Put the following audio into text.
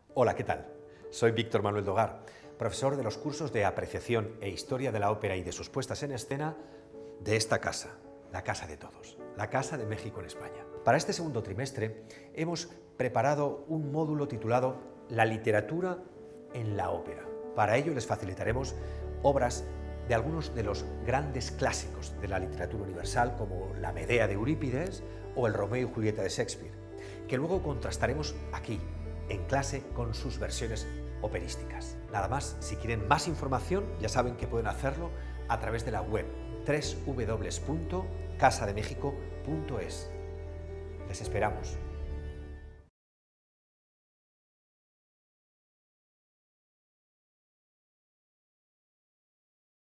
Hola, ¿qué tal? Soy Víctor Manuel Dogar, profesor de los cursos de apreciación e historia de la ópera y de sus puestas en escena de esta casa, la Casa de Todos, la Casa de México en España. Para este segundo trimestre hemos preparado un módulo titulado La literatura en la ópera. Para ello les facilitaremos obras de algunos de los grandes clásicos de la literatura universal, como la Medea de Eurípides o el Romeo y Julieta de Shakespeare, que luego contrastaremos aquí, en clase, con sus versiones operísticas. Nada más, si quieren más información, ya saben que pueden hacerlo a través de la web www.casademexico.es. Les esperamos.